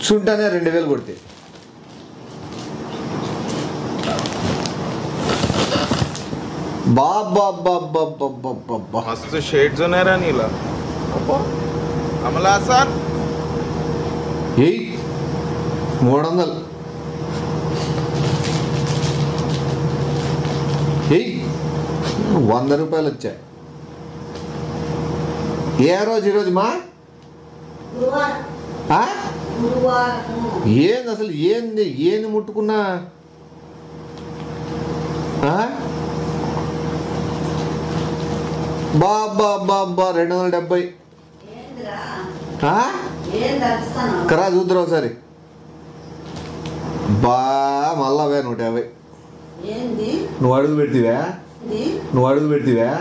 కూర్చుంటానే 2000 కొడితే बाबा मस्त शेड्स नाही रा नीला अमला सर 300 100 రూపాయలు వచ్చాయి ఏ రోజు మా ఏంది అసలు ఏంది ముట్టుకున్నా బాబా 270 కరా చూద్దరు ఒకసారి బా మళ్ళా 150 నువ్వు అడుగు పెడితివా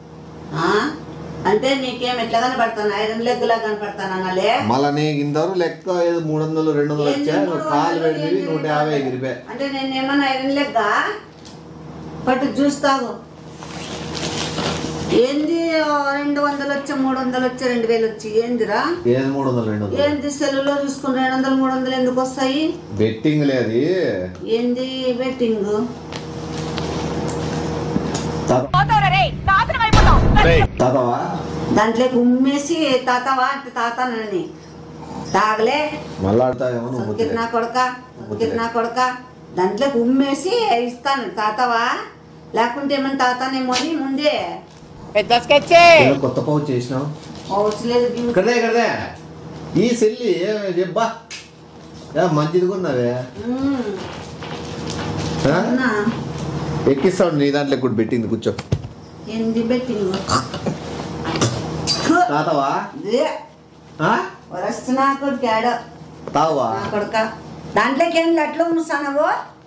అంటే నీకేం ఎట్లా కనపడతాను 5 లెగ్గులా కనపడతాను అన్నలే మళ్ళా నీకు ఇంతవరకు లెక్క ఏదో 300 200 వచ్చా నువ్వు కాలు పెడితే 150 ఎగిరిపోయా అంటే నేను ఏమన్నా 5 లెగ్గా పట్టు చూస్తావు ఏంది 200 వచ్చా 300 వచ్చా 2000 వచ్చి ఏందిరా ఏది 300 200 ఏంది సెల్లులో చూసుకుని 200 300 ఎందుకు వస్తాయి బెట్టింగ్ లేదు ఏంది బెట్టింగ్ తాతవా దాంట్లో ఉమ్మేసి తాతవా అంటే తాతనని తాగలే మళ్ళా ఆడతావేమో నా కొడక దాంట్లో ఉమ్మేసి ఇస్తాను తాతవా లేకుంటే ఏమన్నా తాతానేమో అని ముందే కొత్త పౌచ్ చేసినావు అవసలేదు కదే ఈ సెల్లి చెప్పా మంచిది కొన్నావే ఎక్కిస్తాడు నీ దాంట్లో కూడా పెట్టింది కూర్చో ఏంది బెట్టింగ్ తాతవా వరస్తున్నా కొడుకాడు తావా కొడుక దాంట్లోకి ఏం అట్లా ఉన్నావు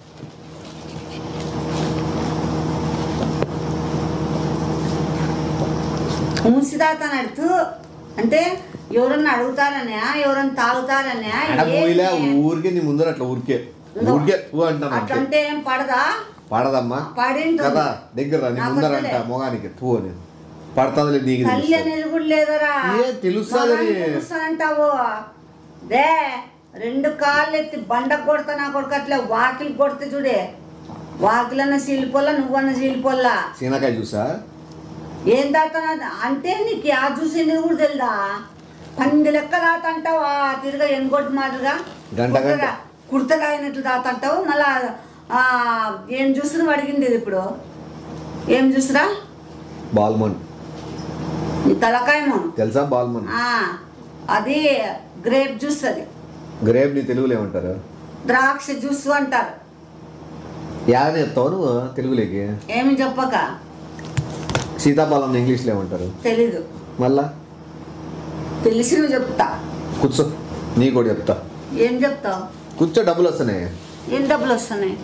మూసిదాతనడుతూ అంటే ఎవరన్నా అడుగుతారనే ఎవరన్నా తాగుతారనే ఊరికే నీ ముందర అట్లా ఊరికే అంటాను అట్లంటే ఏం పడదమ్మా కదా దగ్గర నీ ముందర అంట మొగానికి తూ అని పడుతుంది నీకు తల్లి అనేది కూడా లేదరా తెలుస్తానంటావు దే 2 కాళ్ళు ఎత్తి బండ కొడతా నా కొడుకు అట్లా వాకిలి కొడితే చూడే వాకిలన్న సీలిపోల్లా నువ్వన్న సీలిపోల్లా సీనకాయ చూసా ఏం తాగుతానా అంటే నీకు ఆ జ్యూస్ ఎందుకు కూడా తెలుదా పంది లెక్క తాతంటావు తిరగా ఎన్గొట్టు మాటగా కుర్తగాయనట్లు తాతంటావు మళ్ళా ఏం జ్యూస్ అడిగింది ఇప్పుడు ఏం జ్యూస్రా బాల్మన్ నీ తలకాయమో తెలుసా బాల్మన్ అది గ్రేప్ జ్యూస్ అది గ్రేప్ నీ తెలుగులో ఏమంటారు ద్రాక్ష జ్యూస్ అంటారు యానే చెప్తావు నువ్వు తెలుగులోకి ఏమి చెప్పక సీతాఫలం ఇంగ్లీష్లో ఏమంటారు తెలీదు మళ్ళా తెలిసి నువ్వు చెప్తా కూర్చో నీ కూడా చెప్తా ఏం చెప్తావు కూర్చో డబ్బులు వస్తున్నాయి ఏం డబ్బులు వస్తున్నాయి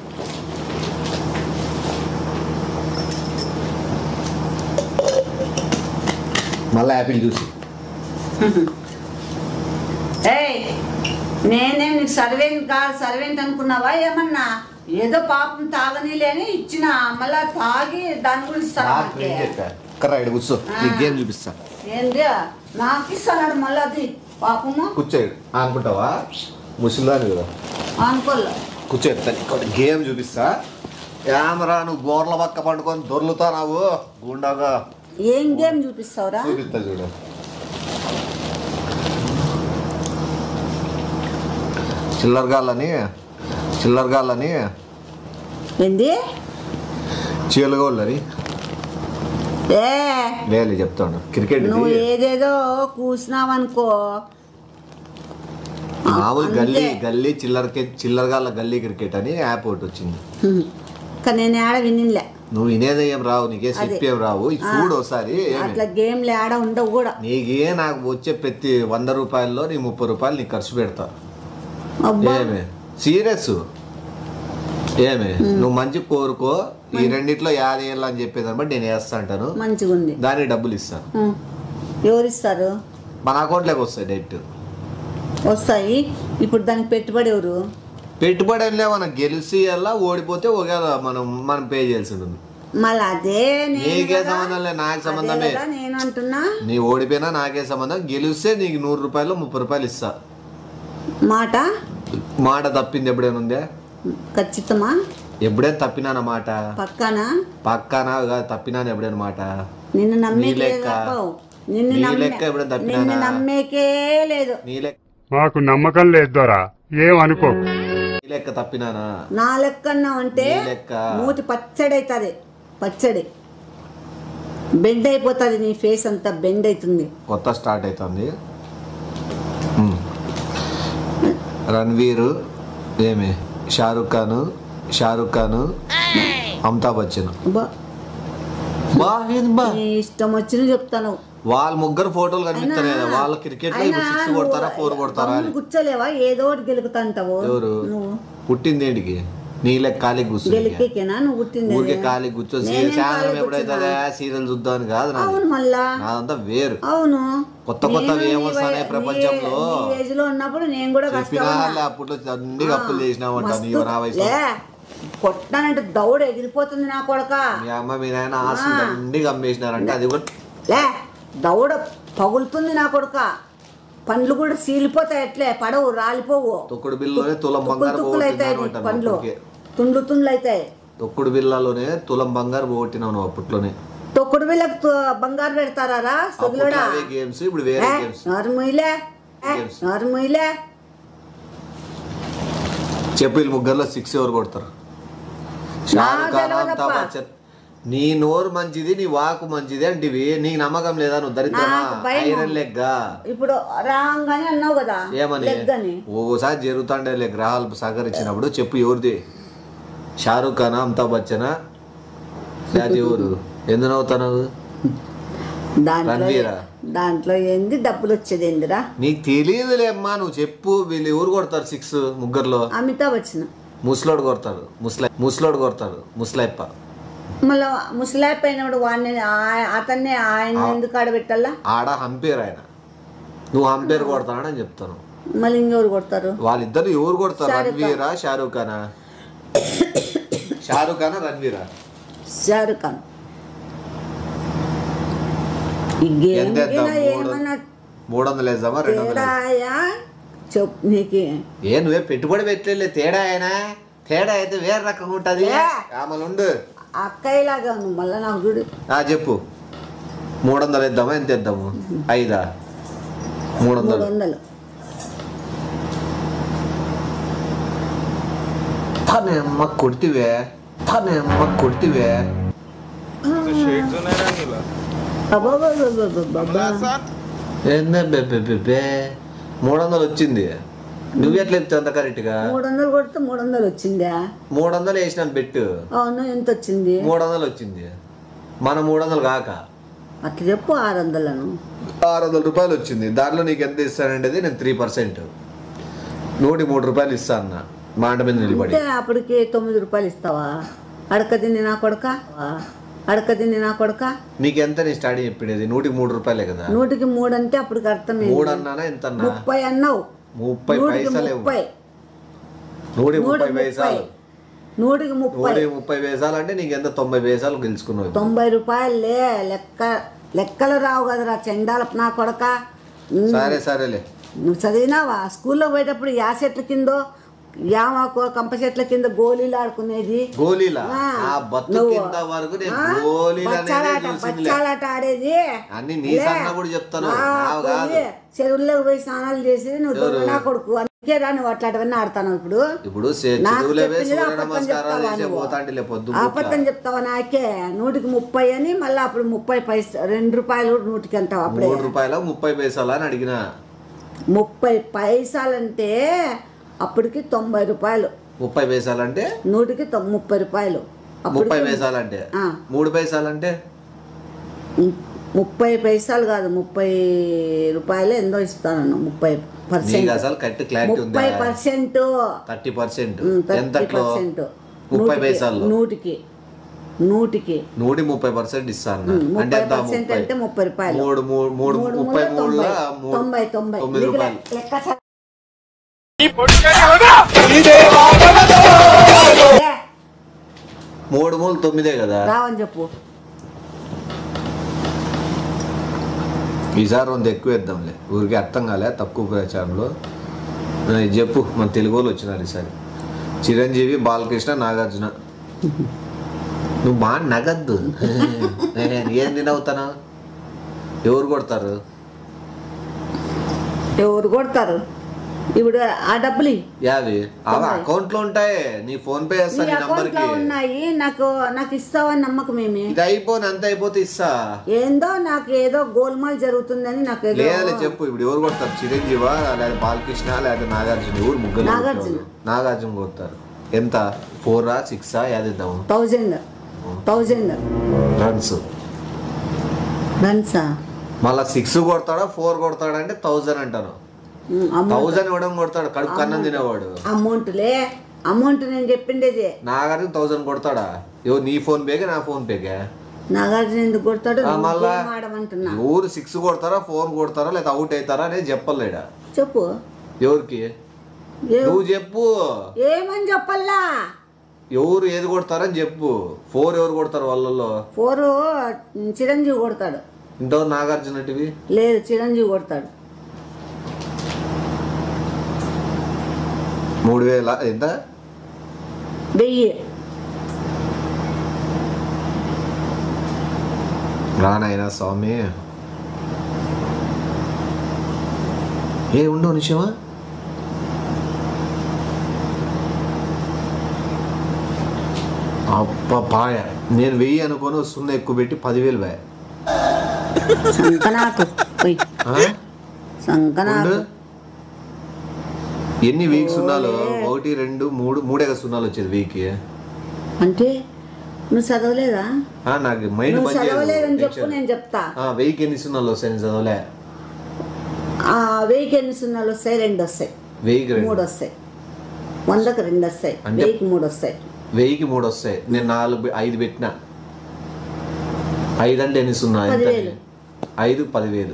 మళ్ళీ యాపిల్ చూసి నేనేం నీకు సర్వేంట్ అనుకున్నావా ఏమన్నా ఏదో పాపం తాగని లేని ఇచ్చిన మళ్ళా తాగి దాని గురించి కూర్చో గేమ్ చూపిస్తా ఏంది నాకు ఇస్తాడు మళ్ళీ అది పాపము కూర్చోడు అనుకుంటావా ముసలిదాని కదా అనుకోలే కూర్చో గేమ్ చూపిస్తా ఏమరా నువ్వు బోర్ల పక్క పండుకొని దొర్లుతా నావు గుండాగా ఏం గేమ్ చూపిస్తావురా చూపిస్తా చూడు చిల్లరగాళ్ళని ఏంది చీలగోళ్ళని లేదు చెప్తాను క్రికెట్ నువ్వు ఏదేదో కూసినావనుకో మామూలు గల్లీ చిల్లరగాళ్ళ గల్లీ క్రికెట్ అని యాప్ ఒకటి వచ్చింది కానీ నేను ఆడ వినిలే నువ్వు వినేది ఏం రావు నీకే చెప్పేం రావు చూడు ఒకసారి అట్లా గేమ్లు ఆడ ఉండవు కూడా నీకే నాకు వచ్చే ప్రతి 100 రూపాయల్లో నీ 30 రూపాయలు నీకు ఖర్చు పెడతా ఏమే సీరియస్ ఏమే నువ్వు మంచి కోరుకో ఈ రెండిట్లో 50 ఏళ్ళు అని చెప్పేదాన్ని బట్టి నేను వేస్తా అంటాను మంచిగా ఉంది దానికి డబ్బులు ఇస్తాను ఎవరిస్తారు మన అకౌంట్లోకి వస్తాయి డైరెక్ట్ వస్తాయి ఇప్పుడు దానికి పెట్టుబడి ఎవరు పెట్టుబడి అంటే మనం గెలిచి అలా ఓడిపోతే ఒకవేళ మనం పే చేయాల్సి ఉంటుంది మళ్ళీ అదే నీకే సంబంధం లేదు నాకు సంబంధమే నేను అంటున్నా నీ ఓడిపోయినా నాకే సంబంధం గెలిస్తే నీకు 100 రూపాయలు 30 రూపాయలు ఇస్తా మాట మాట తప్పింది ఎప్పుడైనా ఉందే? ఖచ్చితమా? ఎప్పుడైనా తప్పినాన మాట? పక్కానా? పక్కానా తప్పినాను ఎప్పుడైనా మాట? నిన్ను నీ నమ్మేకే లెక్క ఎప్పుడైనా తప్పినానా? నమ్మేకే లేదు. నీ లెక్క మాకు నమ్మకం లేదు దొరా, ఏమనుకో. నీ లెక్క తప్పినానా? నా లెక్క అన్నావు అంటే నీ లెక్క మూతి పచ్చడి అవుతుంది, పచ్చడి బెండ్ అయిపోతుంది, నీ ఫేస్ అంతా బెండ్ అవుతుంది. కొత్త స్టార్ట్ అవుతుంది. రణ్వీర్ ఏమి షారుఖ్ ఖాన్ అమితాబ్ బచ్చన్. నీ ఇష్టం వచ్చిన చెప్తాను. వాళ్ళ ముగ్గురు ఫోటోలు కనిపిస్తాయి కదా, వాళ్ళ క్రికెట్ లో 6 కొడతారా 4 కొడతారా అని కూర్చోలేవా? ఏదో ఒకటి గెలుకుతాంటావు ఎవరు నువ్వు. పుట్టింది ఏంటికి? నీళ్ళ ఖాళీ కూర్చో గెలికేనా నువ్వు పుట్టింది? ఊరికే ఖాళీ కూర్చో సాయంత్రం ఎప్పుడైతే సీరియల్ చూద్దామని కాదు అవును, మళ్ళా నాదంతా వేరు. అవును, కొత్త ఏమొస్తానే ప్రపంచంలో. ఏజ్ లో ఉన్నప్పుడు నేను కూడా అప్పట్లో అన్ని కప్పులు చేసినామంట. నీవు నా వయసు కొట్టానంటే దౌడ ఎగిరిపోతుంది నా కొడక. మీ అమ్మ మీ నాయన ఆస్తులు అన్ని కమ్మేసినారంటే అది కూడా లే, దౌడ పగులుతుంది నా కొడుక. పండ్లు కూడా సీలిపోతాయి, ఎట్లే పడవు, రాలిపోవు. తొక్కుడు బిల్లులోనే తులం బంగారు అవుతాయి పండ్లు, తుండ్లు అవుతాయి. తొక్కుడు బిల్లలోనే తులం బంగారు పోగొట్టినావు నువ్వు అప్పట్లోనే. తొక్కుడు బిల్లకు బంగారు పెడతారా? గేమ్స్ ఇప్పుడు వేరే గేమ్స్. నార్మూలే చెప్పు, వీళ్ళు ముగ్గురులో 6 ఎవరు కొడతారు? షారుఖ్ ఖాన్, అమితాబ్ బచ్చన్. నీ నోరు మంచిది, నీ వాకు మంచిది అంటివి, నీకు నమ్మకం లేదా? నువ్వు దరిద్రమా? ఐరన్ లెగ్గా ఇప్పుడు రాగానే అన్నావు కదా ఏమని? ఓసారి జరుగుతాండే గ్రహాలు సహకరించినప్పుడు చెప్పు ఎవరిది? షారుఖ్ ఖాన్, అమితాబ్ బచ్చనా, లేదా ఎవరు? ఎందుకు నవ్వుతావు? దాంట్లో ఏంది డబ్బులు వచ్చేది ఏందిరా? నీకు తెలియదులేమ్మా, నువ్వు చెప్పు. వీళ్ళు ఎవరు కొడతారు 6 ముగ్గురులో? అమితాబ్ బచ్చన్. ముసలోడు కొడతాడు, ముసలైప్ప. మళ్ళీ ముసలాయప్ప అయినప్పుడు వాడిని అతన్ని ఆయన ఎందుకు ఆడబెట్టాలా? ఆడ హంపేర్ ఆయన. నువ్వు హంపేర్ కొడతానని చెప్తాను. మళ్ళీ ఇంకెవరు కొడతారు? వాళ్ళిద్దరు ఎవరు కొడతారు? రణ్వీరా షారుఖ్ ఖానా? షారుఖ్ ఖానా రణ్వీరా? షారుఖ్ ఖాన్. ఈ గేమ్ ఏమన్నా 300 వేద్దామా 200? చెప్పు నీకు. నువ్వే పెట్టుబడి పెట్టలే. తేడా అయితే వేరే రకంగా ఉంటది. ఆమెలుండు అక్కయ్యలాగా నువ్వు మళ్ళీ నాకు చూడు. చెప్పు, 300 వేద్దామా? ఎంత వేద్దాము? 5? 300. తనమ్మ కొడితివే. ఏందే 300 వచ్చింది. నువ్వెట్లా చెప్తావు అంత కరెక్ట్ గా? 300 కొడితే 300 వచ్చిందా? 300 వేసినాను బెట్టు. అవును, ఎంత వచ్చింది? 300 వచ్చింది. మన 300 కాక అట్లా చెప్పు. 600 రూపాయలు వచ్చింది. దాంట్లో నీకు ఎంత ఇస్తానంటే నేను 3%, 103 రూపాయలు ఇస్తా అన్న మాట మీద నిలబడి. అప్పటికి 9 రూపాయలు ఇస్తావా? అడకదింది నా కొడక. నీకు ఎంత నీ స్టార్టింగ్ చెప్పినది? 103 రూపాయలే కదా. 103 అంటే అప్పుడు అర్థం 3 అన్నానా? ఎంత అన్నా? 30 అన్నావు. 30 పైసలు. 130 పైసలు. 130 పైసలు అంటే నీకు ఎంత? 90 పైసలు గెలుచుకున్నావు. 90 రూపాయలే. లెక్కలు రావు కదరా చెండాల నా కొడక. సరేలే. నువ్వు చదివినావా? స్కూల్లో పోయేటప్పుడు యా చెట్ల కిందో యామాకో కంప చెట్ల కింద గోళీలు ఆడుకునేది. బచ్చాలాట ఆడేది. చెరువుల్లోకి పోయి స్నానాలు చేసేది. నువ్వు నా కొడుకు అందుకే రా నువ్వు అట్లాంటివన్నీ ఆడతాను. ఇప్పుడు అబద్ధం చెప్తావా? నాకే 130 అని మళ్ళీ అప్పుడు 30 పైసలు 2 రూపాయలు 100కి అంటావు. అప్పుడు 3 రూపాయలు 30 పైసలు అని అడిగిన. 30 పైసలంటే అప్పటికి 90 రూపాయలు. 30 పైసలు అంటే 100కి 30 రూపాయలు. 30 పైసలు అంటే 3 పైసలు అంటే 30 పైసలు కాదు, 30 రూపాయలు ఎంతో ఇస్తాను. 30%. అసలు కరెక్ట్ క్లారిటీ ఉంది. 30%, 30%. 30%. 30 పైసలు 100కి 130% ఇస్తాను. అంటే 30% 30 రూపాయలు. 90 రూపాయలు. లెక్క 3 మూలు 9 కదా. రావని చెప్పు. ఈసారి 100 ఎక్కువ వేద్దాంలే. ఊరికి అర్థం కాలే తక్కువ ప్రచారంలో. చెప్పు మన తెలుగు వాళ్ళు వచ్చినారు ఈసారి. చిరంజీవి, బాలకృష్ణ, నాగార్జున. నువ్వు బాగా నగద్దు. ఏం తినవుతానా? ఎవరు కొడతారు? ఇప్పుడు ఆ డబ్బులు యావి అకౌంట్ లో ఉంటాయి. నీ ఫోన్ పే చేస్తా నీ నంబర్ కి ఉన్నాయి. నాకు ఇస్తావని నమ్మకం ఏమి? ఇది అయిపోయి అంత అయిపోతే ఇస్తా. ఏందో నాకు ఏదో గోల్మాల్ జరుగుతుందని నాకు లేదా చెప్పు. ఇప్పుడు ఎవరు కొడతారు? చిరంజీవా లేదా బాలకృష్ణ లేదా నాగార్జున? ఎవరు? ముగ్గురు. నాగార్జున కొడతారు. ఎంత? 4 6 యాదిద్దాము? 1000 రన్స్. మళ్ళా 6 కొడతాడా 4 కొడతాడా అంటే 1000 అంటాను. 1000 ఇవ్వడం కొడతాడు కడుపు కన్నం తినేవాడు. అమౌంట్ నేను చెప్పిండేది. నాగార్జున 1000 కొడతాడా? ఎవరు? నీ ఫోన్ పేగా నా ఫోన్ పేగా? నాగార్జున ఎందుకు కొడతాడు? మళ్ళా ఎవరు 6 కొడతారా 4 కొడతారా లేదా అవుట్ అవుతారా అనేది చెప్పలేడా? చెప్పు. ఎవరికి? నువ్వు చెప్పు. ఏమని చెప్పల్లా? ఎవరు ఏది కొడతారని చెప్పు. 4 ఎవరు కొడతారు వాళ్ళలో? 4 చిరంజీవి కొడతాడు. ఇంతవరకు నాగార్జున లేదు, చిరంజీవి కొడతాడు. 3000 ఎంత? 1000. రానాయనా స్వామి. ఏ ఉండవు నిమిషమా? అప్ప పాయ. నేను 1000 అనుకొని వస్తుంది ఎక్కువ పెట్టి 10,000 బాయ్. ఎన్ని వీక్ సున్నాలు? 1 2 3 3 సున్నాలు వచ్చేది వీక్. అంటే నువ్వు చదవలేదా? నాకు మైండ్ చెప్పు, నేను చెప్తా. 1000కి ఎన్ని సున్నాలు వస్తాయి? నేను చదవలే. 1000కి ఎన్ని సున్నాలు వస్తాయి? 2 వస్తాయి. 1000కి 3 వస్తాయి. 100కి 2 వస్తాయి. 1000కి 3 వస్తాయి. 1000కి 3 వస్తాయి. నేను 5 పెట్టినా. 5 అంటే ఎన్ని సున్నా? 5 10,000.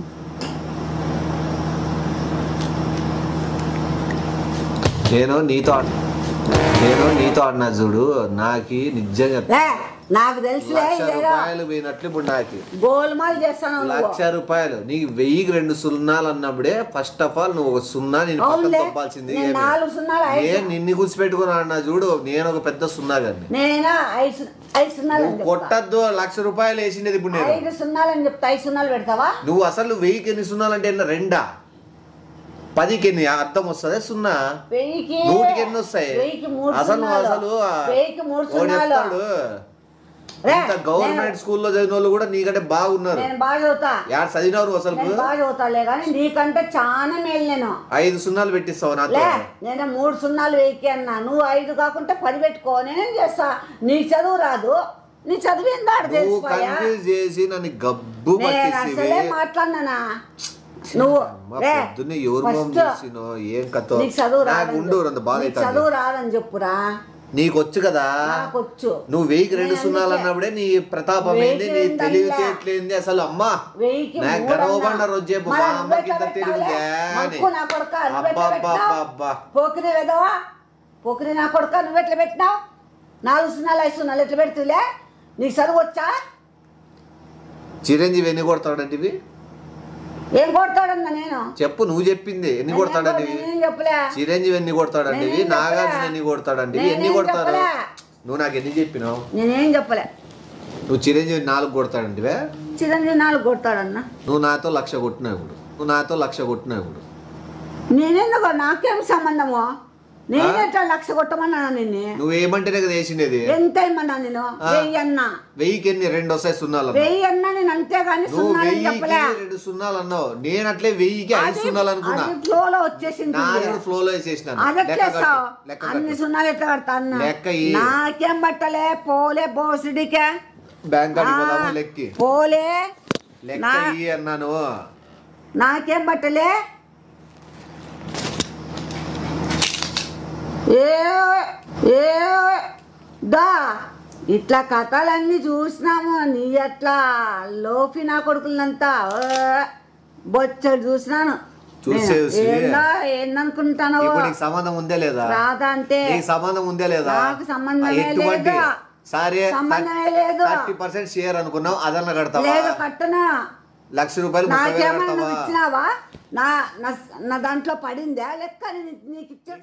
నేను నీతో ఆడినా చూడు. నాకు నిజంగా నాకు తెలుసు. 1,00,000 రూపాయలు పోయినట్లు ఇప్పుడు నాకు గోల్మాల్ చేస్తాను. 1,00,000 రూపాయలు నీకు 1000కి 2 సున్నాలు అన్నప్పుడే ఫస్ట్ ఆఫ్ ఆల్ నువ్వు 1 సున్నా నేను పక్కన తప్పాల్సింది. నిన్ను కూర్చిపెట్టుకుని ఆడినా చూడు. నేను ఒక పెద్ద సున్నా గాని. కొట్టద్దు. 1,00,000 రూపాయలు వేసిండేది ఇప్పుడు నేను 5 సున్నాలని చెప్తా. 5 సున్నాలు పెడతావా నువ్వు? అసలు 1000కి ఎన్ని సున్నాలు అంటే 2 10కి ఎన్ని అర్థం వస్తుంది? 0 100కి ఎన్ని వస్తాయి? అసలు గవర్నమెంట్ స్కూల్లో చదివిన వాళ్ళు కూడా నీకంటే బాగున్నారు. యాడ్ చదివినవారు అసలు నీకంటే చాలా మేలు. నేను 5 సున్నాలు పెట్టిస్తావు నాతో. నేను 3 సున్నాలు 1000కి అన్నా. నువ్వు 5 కాకుంటే 10 పెట్టుకో. నేనేం చేస్తా? నీకు చదువు రాదు. నీ చదువు కన్ఫ్యూజ్ చేసి నన్ను గబ్బు మాట్లాడినా నువ్వు. ఏం కథ? చదువు రాదని చెప్పురా. నీకు వచ్చు కదా. నువ్వు 1000కి 2 సున్నాలు అన్నప్పుడే నీ ప్రతాపం ఏంది, నీ తెలివితేటలేంది అసలు. అమ్మా గర్వపడిన రోజు చెప్పు. మా అమ్మకి ఇంత తెలివిగా పోకిరి నా కొడుక. నువ్వు ఎట్లా పెట్టినావు? 4 సున్నాలు 5 సున్నాలు ఎట్లా పెడుతులే? నీకు చదువు వచ్చా? చిరంజీవి ఎన్ని కొడతాడంటే ఇవి? ఏం కొడతాడన్నా? నేను చెప్పు. నువ్వు చెప్పింది ఎన్ని కొడతాడండి? చిరంజీవి ఎన్ని కొడతాడండి? నాగార్జున ఎన్ని కొడతాడండి? ఎన్ని కొడతాడు? నువ్వు నాకు ఎన్ని చెప్పినావు? నేనేం చెప్పలే. నువ్వు చిరంజీవి 4 కొడతాడండి? చిరంజీవి 4 కొడతాడన్నా. నువ్వు నాతో 1,00,000 కొట్టినావు ఇప్పుడు. నేనేందుకో నాకేం సంబంధము? నేనేట్లా 1,00,000 కొట్టమన్నా? నిన్ను నువ్వేమంటేనే కదా వేసినది. ఎంత ఇమ్మన్నా? నేను 1000 అన్నా. 1000కి ఎన్ని 2 వస్తాయి సున్నాలు? 1000 అన్నా నేను. అంతేగాని 2 సున్నాలు అన్నావు. నేను అట్లే 1000కి 5 సున్నాలు అనుకున్నా. ఫ్లోలో వచ్చేసింది. ఫ్లోలో వేసేసిన అన్ని సున్నాలు ఎట్లా కడతా అన్నా? నాకేం బట్టలే. పోలే బోసిడికే బ్యాంక్ లెక్కి పోలే అన్నాను. నాకేం బట్టలే. దా ఇట్లా కథలన్నీ చూసినాము. నీ అట్లా లోపి నా కొడుకులంతా బొచ్చడు చూసినాను. ఏందనుకుంటాను? సంబంధం ఉందే లేదా? రాదా అంటే సంబంధం ఉందే లేదా? నాకు సంబంధమే లేదు. సరే సంబంధమే లేదు. 30% షేర్ అనుకున్నావు. అదన్నా కడతావా? లేదు కట్టనా. 1,00,000 రూపాయలు 30,000 నాకేమన్నా కడతావా? నువ్వు ఇచ్చినావా? నా నా దాంట్లో పడిందా లెక్క? నీకు ఇచ్చే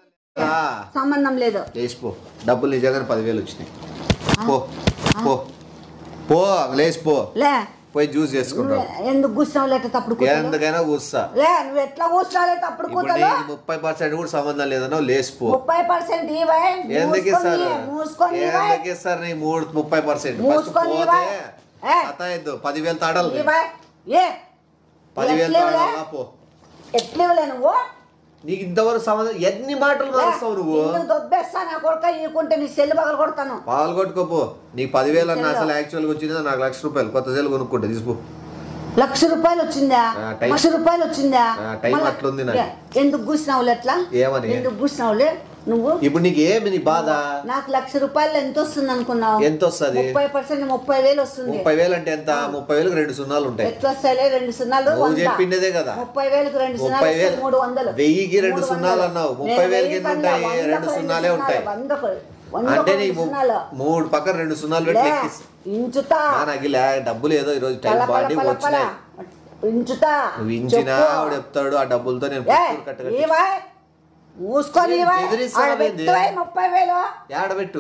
సంబంధం లేదు. లేచిపో, డబ్బులు నిజంగానే 10,000 వచ్చినాయి. పో పో పో, లేచిపో, లే పోయి జ్యూస్ చేసుకుంటావు. ఎందుకు కూర్చున్నావు లేట తప్పుడు కూతలు? ఎందుకైనా కూర్చా. లే నువ్వు ఎట్లా కూర్చున్నావు తప్పుడు కూతలు? 30% కూడా సంబంధం లేదనో లేచిపో. 30% ఇవ్వై. ఎందుకు ఇస్తారు? మూసుకొని ఎందుకు ఇస్తారు నీ 30%? మూసుకొని ఇవ్వై. 10,000 తాడాలి. ఇవ్వై. ఏ 10,000 తాడాలా? పో. ఎట్లా ఇవ్వలే నువ్వు? నీకు ఇంతవరకు సంబంధం ఎన్ని మాటలు మారుస్తావు నువ్వు? దొబ్బేస్తా నా కొడుక. ఇవ్వకుంటే నీ సెల్లు పగలు కొడతాను. పాలు కొట్టుకోపో. నీకు 10,000 అన్న అసలు యాక్చువల్గా వచ్చిందా? నాకు 1,00,000 రూపాయలు కొత్త సెల్ కొనుక్కుంటా, తీసుకో. 1,00,000 రూపాయలు వచ్చిందా? 1,00,000 రూపాయలు వచ్చిందా? టైం అట్లుంది నాకు. ఎందుకు కూర్చున్నావులే అట్లా? ఏమని? ఎందుకు కూర్చున్నావులే నువ్వు? ఇప్పుడు నీకు ఏమి నీ బాధ? నాకు 1,00,000 రూపాయలు ఎంత వస్తుంది అనుకున్నావు? ఎంత వస్తుంది? 30% 30,000 వస్తుంది. 30,000 అంటే ఎంత? 30,000కి 2 సున్నాలు ఉంటాయి. ఎట్లా వస్తాయిలే? 2 సున్నాలు నువ్వు చెప్పిండేదే కదా. 30,000కి 2 సున్నాలు 300. 1000కి 2 సున్నాలు అన్నావు. 30,000కి ఎన్ని ఉంటాయి? 2 సున్నాలే ఉంటాయి. అంటే నీ 3 పక్కన 2 సున్నాలు పెట్టి లెక్కిస్తా. ఇంచుతా నాకు డబ్బులు ఏదో ఈరోజు టైం బాండి వచ్చినాయి. ఇంచుతా. నువ్వు ఇంచినా ఆవిడ చెప్తాడు. ఆ డబ్బులతో నేను కట్టగట్టి మూసుకొని 30,000 ఏడబెట్టు.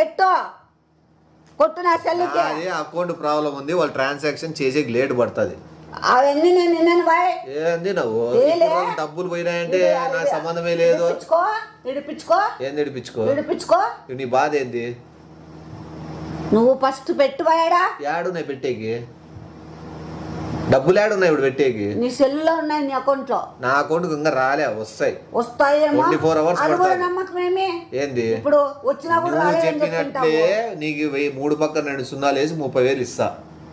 కొట్టు నా సెల్లుకి. అది అకౌంట్ ప్రాబ్లం ఉంది, వాళ్ళు ట్రాన్సాక్షన్ చేసే లేట్ పడుతుంది. అవన్నీ నేను నిన్నాను బాయ్. ఏంది నువ్వు డబ్బులు పోయినాయంటే నాకు సంబంధమే లేదు. ఇడిపించుకో. ఏంది ఇడిపించుకో? నీ బాధ ఏంది? నువ్వు ఫస్ట్ పెట్టుబోయాడా? ఏడున్నాయి పెట్టేకి? డబ్బులు ఏడున్నాయి ఇప్పుడు పెట్టేకి? నీ సెల్లులో ఉన్నాయి, నీ అకౌంట్ లో. నా అకౌంట్ ఇంకా రాలే. వస్తాయేమో. 24 hours పడుతుంది. నమ్మకం ఏమి? ఏంది ఇప్పుడు వచ్చినా కూడా నువ్వు చెప్పినట్లే నీకు 3 పక్కన 2 సున్నాలు వేసి 30,000 ఇస్తా.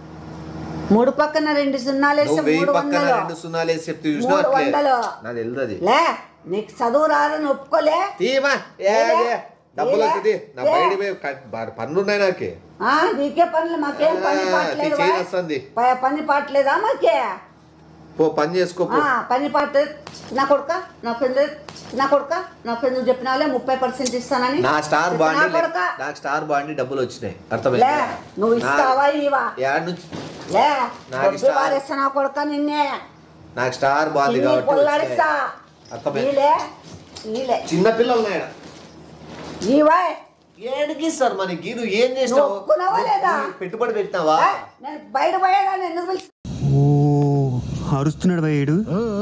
3 పక్కన 2 సున్నాలు వేసి 1000 పక్కన 2 సున్నాలు వేసి చెప్తే చూసినా నాకు తెలుస్తుంది. లే నీకు చదువు రాదని ఒప్పుకోలే. తీమా డబ్బులు వస్తుంది. నా బయట పనులు ఉన్నాయి నాకే. నీకే పనులు, మాకేం పని పాటలేదు. పని పాటలేదా మాకే? పో పని చేసుకో. పని పాట నా కొడుక నా ఫ్రెండ్ చెప్పినావులే 30% ఇస్తానని. నా స్టార్ బాండి డబ్బులు వచ్చినాయి. అర్థమైందా? నువ్వు ఇస్తావా? ఇవా నుంచి నా కొడుక నిన్నే. నాకు స్టార్ బాండి కాబట్టి చిన్న పిల్లలు ఉన్నాయా? ఏడికి సార్ మనకి నువ్వు ఏం చేసినావు? పెట్టుబడి పెట్టినావా? బయట పోయేదాన్ని ఎందుకు అరుస్తున్నాడు భయ్యుడు.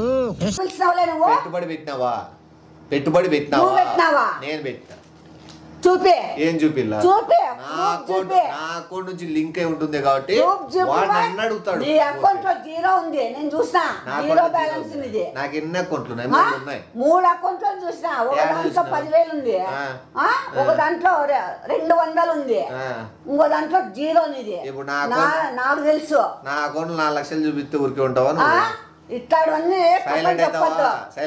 పెట్టుబడి పెట్టినావా? నేను పెట్టినా. చూపి. ఏం చూపిల్లా? నా అకౌంట్ నుంచి లింక్ అయి ఉంటుంది కాబట్టి వాడు నన్ను అడుగుతాడు. నీ అకౌంట్ లో 0 ఉంది, నేను చూసా. 0 బ్యాలెన్స్ ఉంది. నాకు ఎన్ని అకౌంట్లు ఉన్నాయి? 3 అకౌంట్లో చూసినా. ఒక దాంట్లో 10,000 ఉంది, ఒక దాంట్లో 200 ఉంది, ఇంకో దాంట్లో 0 ఉంది. ఇప్పుడు నాకు తెలుసు. నా అకౌంట్ 4 లక్షలు చూపిస్తే ఊరికే ఉంటావా? ఇట్లాంటివన్నీ చెప్పొద్దు.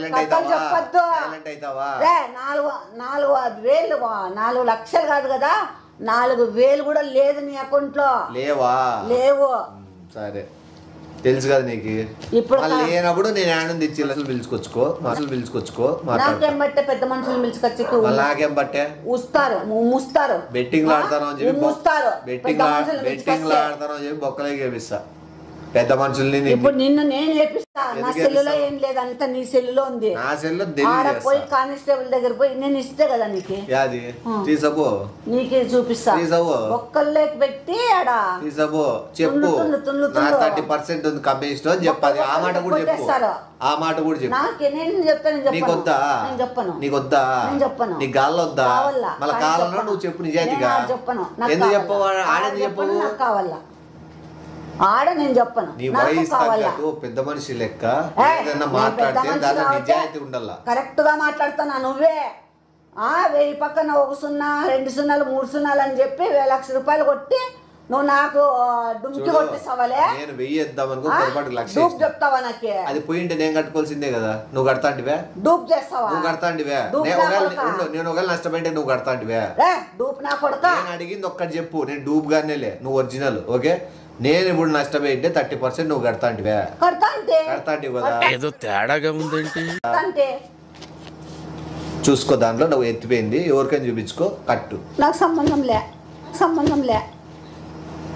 4 లక్షలు కాదు కదా, 4,000 కూడా లేదు నీ అకౌంట్ లో. లేవు. సరే తెలుసు కదా నీకు. ఇప్పుడు లేనప్పుడు నేను ఆనంద్ ఇచ్చి అసలు పిలుచుకొచ్చుకో. నాకేం బట్టే పెద్ద మనుషులు పిలుచుకొచ్చి నాకేం బట్టే ముస్తారు. బెట్టింగ్ ఆడతాను అని చెప్పి బొక్కలే చేపిస్తా పెద్ద మనుషుల్ని. ఇప్పుడు నిన్ను నేను చేపిస్తా. నా సెల్లులో ఏం లేదు, అంత నీ సెల్లులో ఉంది. నా సెల్లు పోయి కానిస్టేబుల్ దగ్గర పోయి నేను ఇస్తే కదా నీకు తీసబో, నీకే చూపిస్తా. ఒక్కళ్ళకి పెట్టి ఆడా తీసబో చెప్పు. 30% ఉంది కమిషన్ అని చెప్పాలి. ఆ మాట కూడా చెప్పు. నాకే నేను చెప్తాను. నీకొద్దా? నేను చెప్పను. నీకొద్దా? నేను చెప్పను. నీ గాల్లో వద్దా? మళ్ళీ కాలంలో నువ్వు చెప్పు నిజాయితీగా. చెప్పను. ఎందుకు చెప్పు? ఆడేది చెప్పు. నాకు కావాలా? ఆడ నేను చెప్పను. నీ వయసు తగ్గట్టు పెద్ద మనిషి లెక్క ఏదైనా మాట్లాడితే దాంట్లో నిజాయితీ ఉండాల. కరెక్ట్ గా మాట్లాడుతున్నా. నువ్వే 1000 పక్కన 1 సున్నా 2 సున్నాలు 3 సున్నాలు అని చెప్పి 1,00,000 రూపాయలు కొట్టి నువ్వు నాకు డుమ్కి కొట్టిస్తావలే. నేను 1000 ఇద్దాం అనుకో, పొరపాటు 1,00,000 డూప్ చెప్తావా? నాకు అది పోయింటే నేను కట్టుకోవాల్సిందే కదా. నువ్వు కడతాంటివే? డూప్ చేస్తావా? నువ్వు కడతాంటివే? నేను ఒకవేళ నష్టపోయింటే నువ్వు కడతాంటివే? డూప్ నా కొడతా. నేను అడిగింది ఒక్కటి చెప్పు. నేను డూప్ గానే, నువ్వు ఒరిజినల్. ఓకే, నేను ఇప్పుడు నష్టపోయింటే 30% నువ్వు కడతాంటివే? కడతాంటివి కదా. ఏదో తేడాగా ఉందేంటి? చూసుకో, దాంట్లో నువ్వు ఎత్తిపోయింది ఎవరికైనా చూపించుకో, కట్టు. నాకు సంబంధం లే.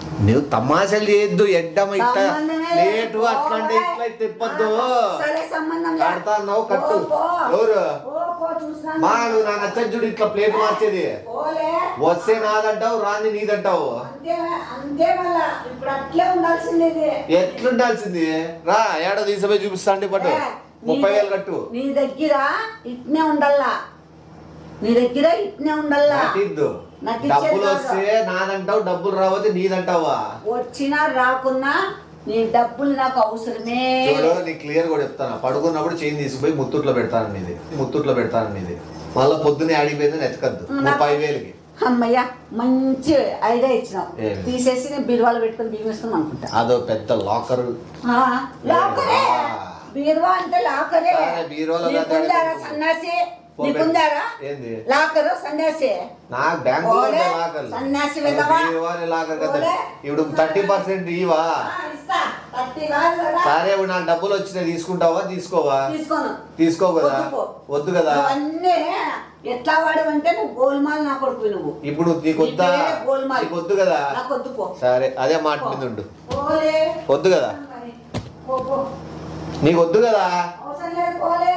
నువ్వు తమాషాలు చేయొద్దు ఎడ్డమ్మ ఇట్లా సంబంధమే లేటు లేదు. అట్లాంటి ఇట్లా తిప్పొద్దు అసలే సంబంధం లేదు. కడతా అన్నావు కట్టు పో. ఎవరు పో, చూస్తున్నాను. మా నువ్వు నా నచ్చదు చూడు ఇట్లా ప్లేట్ మార్చేది పోలే. వస్తే నాదంటావు రాని నీదంటావు అంతే అంతే మళ్ళా ఇప్పుడు అట్లే ఉండాల్సింది ఇది. ఎట్లుండాల్సింది రా ఏడో తీసుకుపోయి చూపిస్తా అండి పట్టు 30,000 కట్టు నీ దగ్గర ఇట్నే ఉండల్లా నీ దగ్గర ఇట్నే ఉండల్లా నటిద్దు నటించేది డబ్బులు కాదు. వస్తే నాదంటావు డబ్బులు రావద్దు నీదంటావా వచ్చినా రాకున్నా నీ డబ్బులు నాకు అవసరమే. చూడు నీ క్లియర్ కూడా చెప్తాను పడుకున్నప్పుడు చైన్ తీసుకుపోయి ముత్తూట్లో పెడతాను నీది మళ్ళీ పొద్దున్నే ఆడిపోయింది నెచ్చకద్దు 30,000కి అమ్మయ్య మంచి ఐడియా ఇచ్చినావు. ఏమి? తీసేసి నేను బీరువాలో పెట్టుకుని బిగిస్తాం అనుకుంటా. అదో పెద్ద లాకర్ లాకరే బీరువా అంటే లాకరే. సరే, బీరువాలో నీకుందారా పెట్టుకో. సన్నాసి పో నీకుందారా ఏంది లాకరు సన్యాసి నాకు బ్యాంకు ఓలే, లాకర్ సన్యాసి వెళ్ళవా? లాకర్ కదా ఓలే. ఇప్పుడు 30% ఇవా ఇస్తా 30 కాదు కదా. సరే ఇప్పుడు నాకు డబ్బులు వచ్చినాయి తీసుకుంటావా తీసుకోవా తీసుకోను. తీసుకో కదా వద్దు పో. వద్దు కదా నువ్వన్నీ ఎట్లా వాడవంటే నువ్వు గోల్మాల్ నా కొడుకు నువ్వు. ఇప్పుడు నీకు వద్దా నీ పేరే గోల్మాల్. నీకు వద్దు కదా నాకు వద్దు పో. సరే అదే మాట మీద ఉండు పోలే. వద్దు కదా పో పో. నీకు వద్దు కదా అవసరం లేదు పోలే.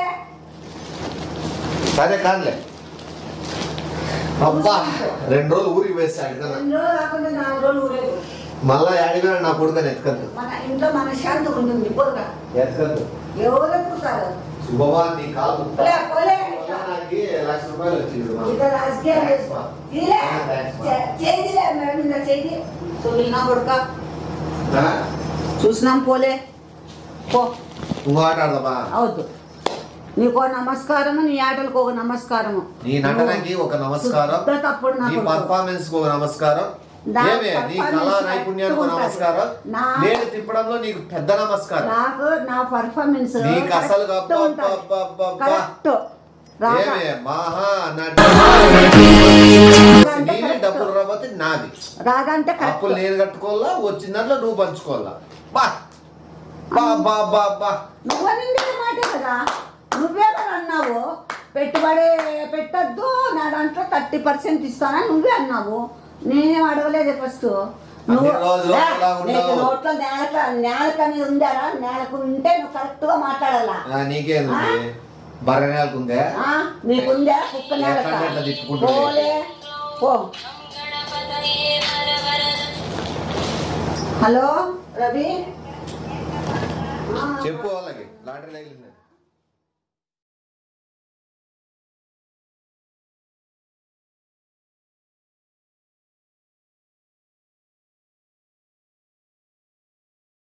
సరే కాదులే అబ్బా 2 రోజులు ఊరికి వేస్తాడు కదా 2 రోజులు కాకుండా 4 రోజులు ఊరేగు. మళ్ళా యాడిగా నా కొడుకని ఎత్తుకద్దు మన ఇంట్లో మన శాంతి ఉంటుంది పొరగా. ఎత్తుకద్దు ఎవరు ఎత్తుతారు? శుభమా నీ కాదు పోలే, పోలే. నాకు ₹1,00,000 వచ్చింది ఇక రాజకీయాలు చేసుకో. ఇదిలే. చేదిలే మేడం మీద చేయి. తొలినా కొడుక చూసినాం పోలే పో. ఇంకో ఆట ఆడదామా అవద్దు. నీకో నమస్కారము నీ ఆటలకు ఒక నమస్కారము. నీ నటనకి ఒక నమస్కారం శుద్ధ తప్పుడు నా నీ కొడుకు. పర్ఫార్మెన్స్ కు ఒక నమస్కారం నా ఏమే నీ కళా performance నైపుణ్యానికి ఒక కరెక్ట్ నమస్కారం నా- నేను తిప్పడంలో నీకు పెద్ద నమస్కారం నాకు నా పర్ఫార్మెన్స్ నీకు అసలు కరెక్ట్ రాదా? ఏమే మహా నట నీవి డబ్బులు రాబోతే నాది రాదంటే అప్పులు కరెక్ట్. నేను కట్టుకోవాలా వచ్చిన దాంట్లో నువ్వు పంచుకోవాలా బా బా బా బా బా నువ్వనింది మాట కదా. నువ్వే కదా అన్నావు పెట్టుబడి పెట్టద్దు నా దాంట్లో 30% ఇస్తానని నువ్వే అన్నావు. నేనేం అడగలేదు ఫస్ట్. నువ్వు అన్ని రోజులు అలా ఉండవు. నీకు నోట్లో నేలకని ఉందారా? నేలకు ఉంటే నువ్వు కరెక్ట్ గా మాట్లాడాలా. నీకేంది బర్రె నేలకుందే ఆ, నీకుందా కుక్క నేలక? ఎట్లా ఎట్లా తిట్టుకుంటుంది? పోలే పో. హలో రవి. చెప్పు వాళ్ళకి లాటరీ తగిలింది